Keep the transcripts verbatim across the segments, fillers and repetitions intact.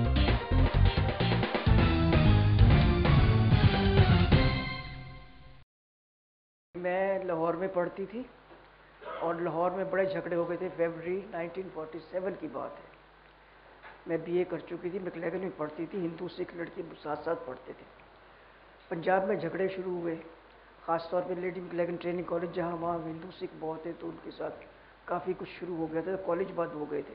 میں لاہور میں پڑھتی تھی اور لاہور میں بڑے جھگڑے ہو گئے تھے. فیبرری نائنٹین فورٹی سیون کی بات ہے. میں بی اے کر چکی تھی, میکلیگن میں پڑھتی تھی. ہندو سکھ لڑکی ساتھ ساتھ پڑھتے تھے. پنجاب میں جھگڑے شروع ہوئے, خاص طور پہ لیڈی میکلیگن ٹریننگ کالج, جہاں وہاں ہندو سکھ بہت تھے تو ان کے ساتھ کافی کچھ شروع ہو گیا تھا. کالج بند ہو گئے تھے.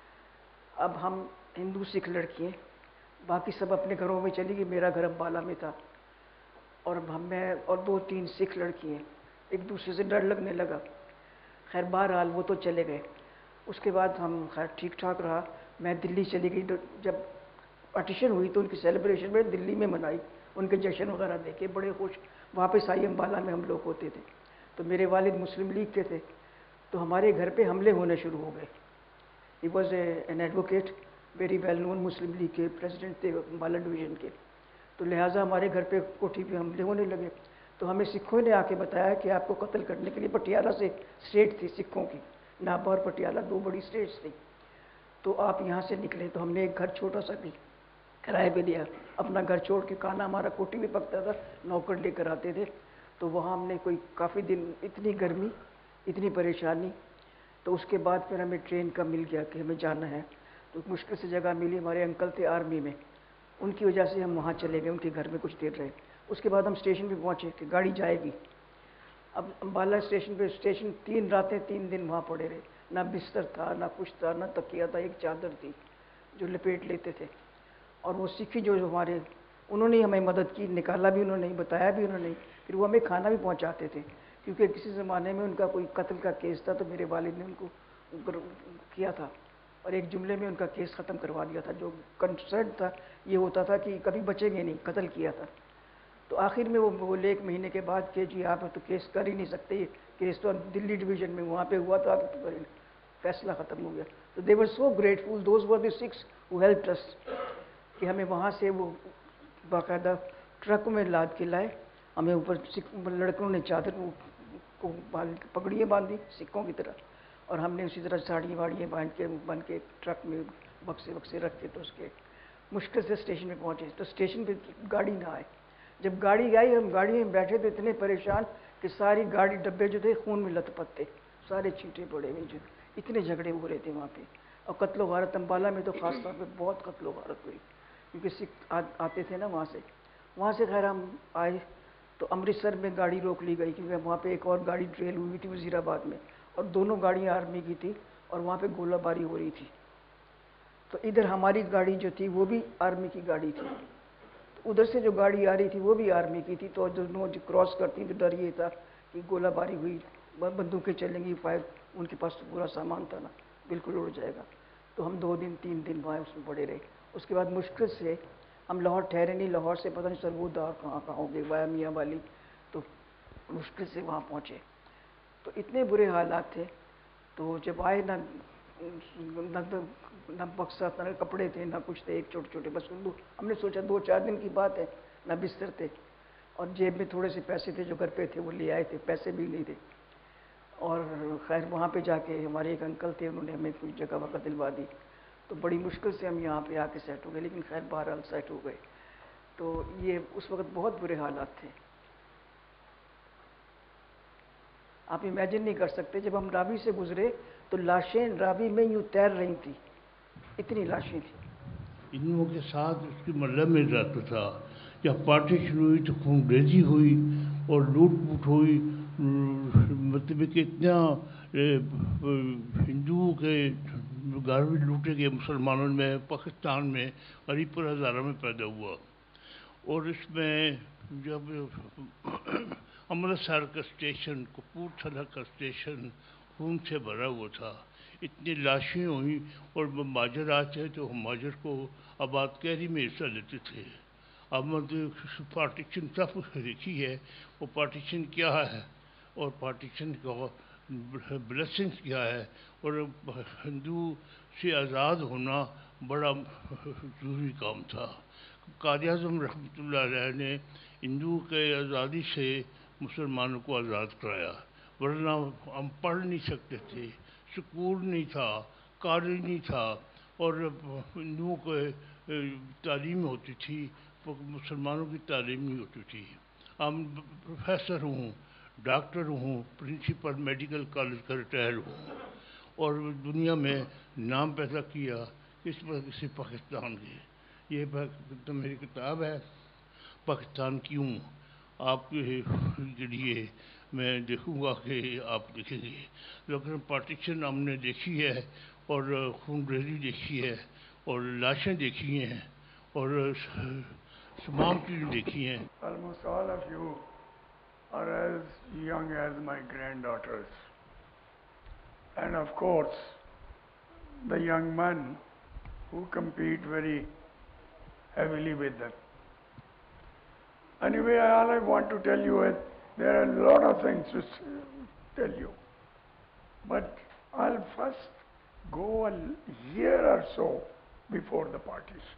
اب ہم ہندو سکھ لڑکیاں, باقی سب اپنے گھروں میں چلی گئی. میرا گھر امبالہ میں تھا اور ہم میں اور دو تین سکھ لڑکی ہیں, ایک دوسرے سے ڈر لگنے لگا. خیر بہرحال وہ تو چلے گئے. اس کے بعد ہم خیر ٹھیک ٹھاک رہا. میں دلی چلی گئی. جب پارٹیشن ہوئی تو ان کی سیلیبریشن میں دلی میں منائی, ان کے جشن وغیرہ دیکھے, بڑے خوش. واپس آئی امبالہ میں ہم لوگ ہوتے تھے تو میرے والد مسلم لیگ کے تھے, تو ہمارے گھر پہ حملے ہونے شروع ہو گئے. He was a an advocate, very well known, Muslim League کے پریزیڈنٹ تھے امبالہ ڈویژن کے. تو لہٰذا ہمارے گھر پہ کوٹھی پہ حملے ہونے لگے. تو ہمیں سکھوں نے آ کے بتایا کہ آپ کو قتل کرنے کے لیے, پٹیالہ سے اسٹیٹ تھی سکھوں کی, نابا اور پٹیالہ دو بڑی اسٹیٹس تھیں, تو آپ یہاں سے نکلیں. تو ہم نے ایک گھر چھوٹا سا بھی کرائے پہ لیا. اپنا گھر چھوڑ کے, کھانا ہمارا کوٹھی میں پکتا تھا, نوکر لے کر آتے تھے. تو وہاں ہم نے کوئی کافی دن, اتنی گرمی, اتنی پریشانی. تو اس کے بعد پھر ہمیں ٹرین کا مل گیا کہ ہمیں جانا ہے. تو مشکل سے جگہ ملی. ہمارے انکل تھے آرمی میں, ان کی وجہ سے ہم وہاں چلے گئے, ان کے گھر میں کچھ دیر رہے. اس کے بعد ہم اسٹیشن پہ پہنچے کہ گاڑی جائے گی. اب امبالہ اسٹیشن پہ اسٹیشن تین راتیں تین دن وہاں پڑے رہے. نہ بستر تھا, نہ کچھ تھا, نہ تکیہ تھا, ایک چادر تھی جو لپیٹ لیتے تھے. اور وہ سکھی جو ہمارے, انہوں نے ہمیں مدد کی, نکالا بھی انہوں نے, بتایا بھی انہوں نے. پھر وہ ہمیں کھانا بھی پہنچاتے تھے, کیونکہ کسی زمانے میں ان کا کوئی قتل کا کیس تھا تو میرے والد نے ان کو کیا تھا اور ایک جملے میں ان کا کیس ختم کروا دیا تھا. جو کنسرن تھا یہ ہوتا تھا کہ کبھی بچیں گے نہیں, قتل کیا تھا. تو آخر میں وہ بولے ایک مہینے کے بعد کہ جی آپ تو کیس کر ہی نہیں سکتے, یہ کیس تو دلی ڈویژن میں وہاں پہ ہوا تو آپ فیصلہ ختم ہو گیا. تو they were so grateful, those were the Sikhs who helped us, کہ ہمیں وہاں سے وہ باقاعدہ ٹرک میں لاد کے لائے. ہمیں اوپر لڑکوں نے چادر کو پگڑیاں باندھی سکھوں کی طرح, اور ہم نے اسی طرح ساڑیاں واڑیاں باندھ کے بن کے ٹرک میں بکسے بکسے رکھ کے تو اس کے مشکل سے اسٹیشن پہ پہنچے. تو اسٹیشن پہ گاڑی نہ آئے. جب گاڑی آئی, ہم گاڑی میں بیٹھے تو اتنے پریشان کہ ساری گاڑی ڈبے جو تھے خون میں لت پت تھے, سارے چھینٹے پڑے ہوئے, جو اتنے جھگڑے ہو رہے تھے وہاں پہ. اور قتل و غارت امبالہ میں تو خاص طور پہ بہت قتل و غارت ہوئی, کیونکہ سکھ آتے تھے نا وہاں سے. وہاں سے خیر ہم آئے تو امرتسر میں گاڑی روک لی گئی, کیونکہ وہاں پہ ایک اور گاڑی ٹریل ہوئی تھی وزیر آباد میں, اور دونوں گاڑیاں آرمی کی تھی اور وہاں پہ گولہ باری ہو رہی تھی. تو ادھر ہماری گاڑی جو تھی وہ بھی آرمی کی گاڑی تھی, ادھر سے جو گاڑی آ رہی تھی وہ بھی آرمی کی تھی. تو دونوں کراس کرتی تو ڈر یہ تھا کہ گولہ باری ہوئی, بندوقیں چلیں گی, فائر, ان کے پاس تو پورا سامان تھا نا, بالکل اڑ جائے گا. تو ہم دو دن تین دن وہاں اس میں پڑے رہے. اس کے بعد مشکل سے ہم لاہور ٹھہرے نہیں, لاہور سے پتہ نہیں سر وہ دار کہاں کہاں ہو گئے, وایا میاں والی. تو مشکل سے وہاں پہنچے تو اتنے برے حالات تھے. تو جب آئے نہ نہ بکسا تھا, نہ کپڑے تھے, نہ کچھ تھے, ایک چھوٹے چھوٹے بس. ہم نے سوچا دو چار دن کی بات ہے, نہ بستر تھے, اور جیب میں تھوڑے سے پیسے تھے جو گھر پہ تھے وہ لے آئے تھے, پیسے بھی نہیں تھے. اور خیر وہاں پہ جا کے ہمارے ایک انکل تھے, انہوں نے ہمیں کوئی جگہ وگہ دلوا دی. تو بڑی مشکل سے ہم یہاں پہ آ کے سیٹ ہو گئے, لیکن خیر بہرحال سیٹ ہو گئے. تو یہ اس وقت بہت برے حالات تھے, آپ امیجن نہیں کر سکتے. جب ہم راوی سے گزرے تو لاشیں راوی میں یوں تیر رہی تھیں, اتنی لاشیں تھیں. ان لوگوں کے ساتھ اس کی محلہ میں رہتا تھا. جب پارٹی شروع ہوئی تو خون ریزی ہوئی اور لوٹ پوٹ ہوئی. مطلب کہ اتنا ہندوؤں کے گھر بھی لوٹے گئے مسلمانوں میں. پاکستان میں علی پور ہزارہ میں پیدا ہوا, اور اس میں جب امرتسر کا اسٹیشن, کپورتھلا کا اسٹیشن خون سے بھرا ہوا تھا. اتنی لاشیں ہوئیں, اور مہاجر آتے تو مہاجر کو آباد کیری میں حصہ لیتے تھے. اب پارٹیشن سب کچھ دیکھی ہے, وہ پارٹیشن کیا ہے اور پارٹیشن کا بلیسنگس کیا ہے, اور ہندو سے آزاد ہونا بڑا ضروری کام تھا. قائد اعظم رحمۃ اللہ علیہ نے ہندو کے آزادی سے مسلمانوں کو آزاد کرایا, ورنہ ہم پڑھ نہیں سکتے تھے, سکول نہیں تھا, کالج نہیں تھا, اور ہندوؤں کو تعلیم ہوتی تھی، مسلمانوں کی تعلیم نہیں ہوتی تھی. ہم پروفیسر ہوں، ڈاکٹر ہوں، پرنسپل میڈیکل کالج کا ریٹائر ہوں، اور دنیا میں نام پیدا کیا اس پر کسی پاکستان کے. یہ تو میری کتاب ہے پاکستان کیوں، آپ کے لیے میں دیکھوں گا کہ آپ دیکھیں گے. لیکن پارٹیشن ہم نے دیکھی ہے، اور خون ریزی دیکھی ہے، اور لاشیں دیکھی ہیں، اور تمام چیزیں دیکھی ہیں. Almost all of you are as young as my granddaughters. And of course, the young men who compete very heavily with them. Anyway, all I want to tell you is there are a lot of things to tell you. But I'll first go a year or so before the partition.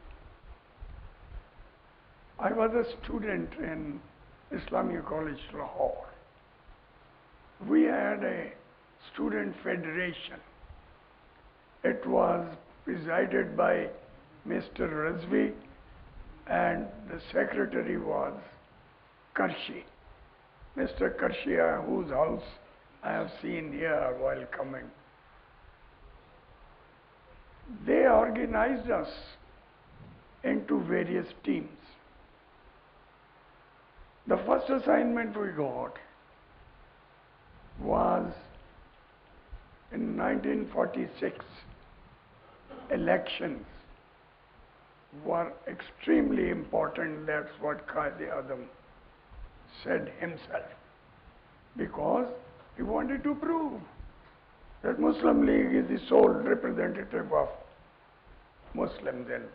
I was a student in Islamic College, Lahore. We had a student federation. It was presided by Mister Razvi, and the secretary was Karshi. Mister Karshi, whose house I have seen here while coming. They organized us into various teams. The first assignment we got was in nineteen forty-six. Elections were extremely important. That's what Quaid-e-Azam said himself, because he wanted to prove that Muslim League is the sole representative of Muslims. In.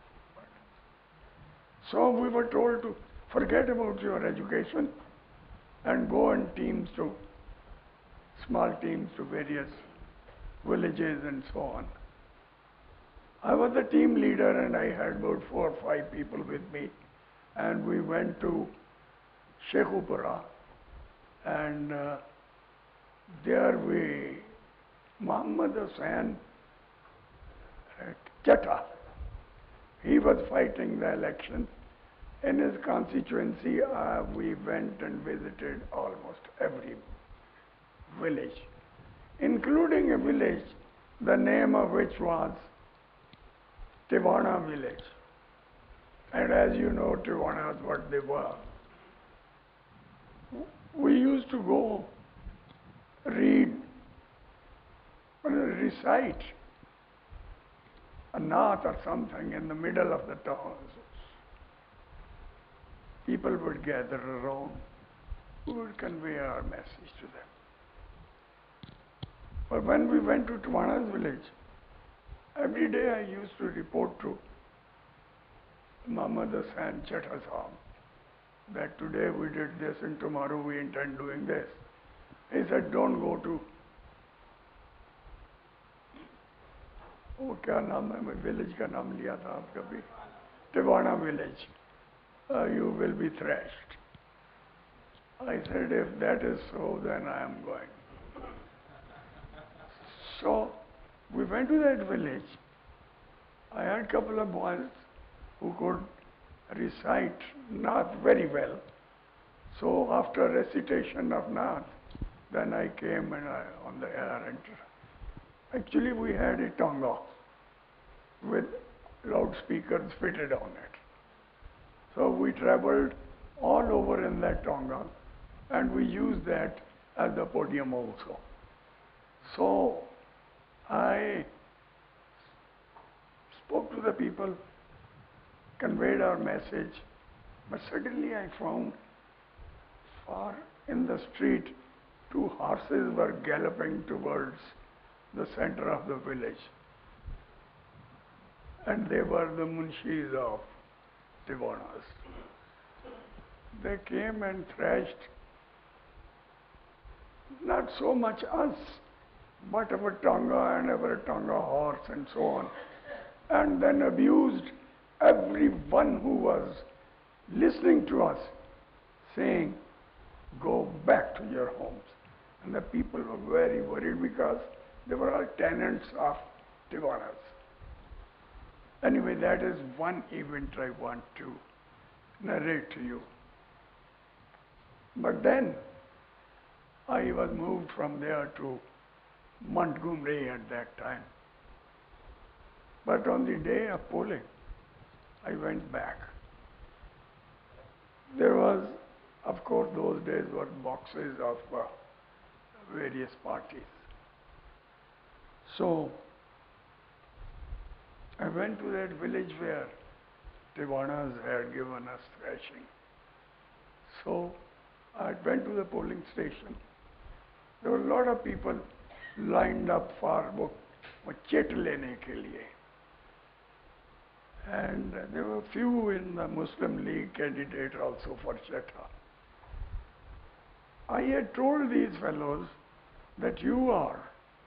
So we were told to forget about your education and go in teams to, small teams to various villages and so on. I was the team leader and I had about four or five people with me, and we went to Sheikhupura, and uh, there we, Muhammad Hussain Chatta, he was fighting the elections. In his constituency, uh, we went and visited almost every village, including a village, the name of which was Tivana village. And as you know, Tivanas, what they were. We used to go read, recite a naat or something in the middle of the town. People would gather around. We would convey our message to them. But when we went to Tivana's village, every day I used to report to Muhammad Hussain Chatta Sahab that today we did this and tomorrow we intend doing this. He said, don't go to, oh, kya naam hai, village ka naam liya tha aap kabhi, Tivana village. Uh, you will be thrashed. I said, if that is so, then I am going. So we went to that village. I had a couple of boys who could recite Naat very well. So after recitation of Naat, then I came and I, on the air. And actually we had a tonga with loudspeakers fitted on it. So we traveled all over in that tonga, and we used that as the podium also. So I spoke to the people, conveyed our message, but suddenly I found far in the street two horses were galloping towards the center of the village, and they were the munshis of Tivanas. They came and thrashed not so much us, but our tonga and our tonga horse and so on, and then abused everyone who was listening to us, saying, go back to your homes. And the people were very worried because they were all tenants of Tivanas. Anyway, that is one event I want to narrate to you. But then I was moved from there to Montgomery at that time. But on the day of polling, I went back. There was, of course, those days were boxes of uh, various parties. So I went to that village where Tiwanas had given us thrashing. So I went to the polling station. There were a lot of people lined up for वो वो chit लेने के लिए. And there were few in the Muslim League candidate also for Chetta. I had told these fellows that you are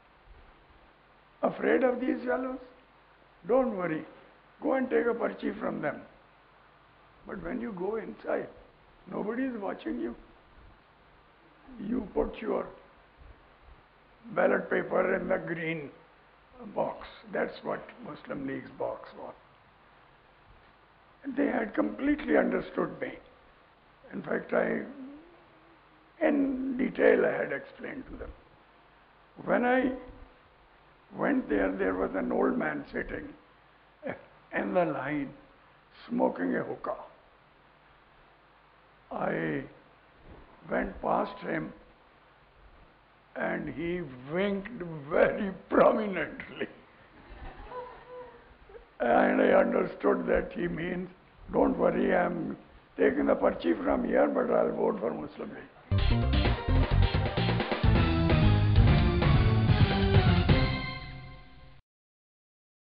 afraid of these fellows. Don't worry, go and take a parchi from them. But when you go inside, nobody is watching you. You put your ballot paper in the green box. That's what Muslim League's box was. And they had completely understood me. In fact, I, in detail, I had explained to them. When I went there, there was an old man sitting in the line smoking a hookah. I went past him and he winked very prominently. And I understood that he means, don't worry, I'm taking the parchi from here, but I'll vote for Muslim League.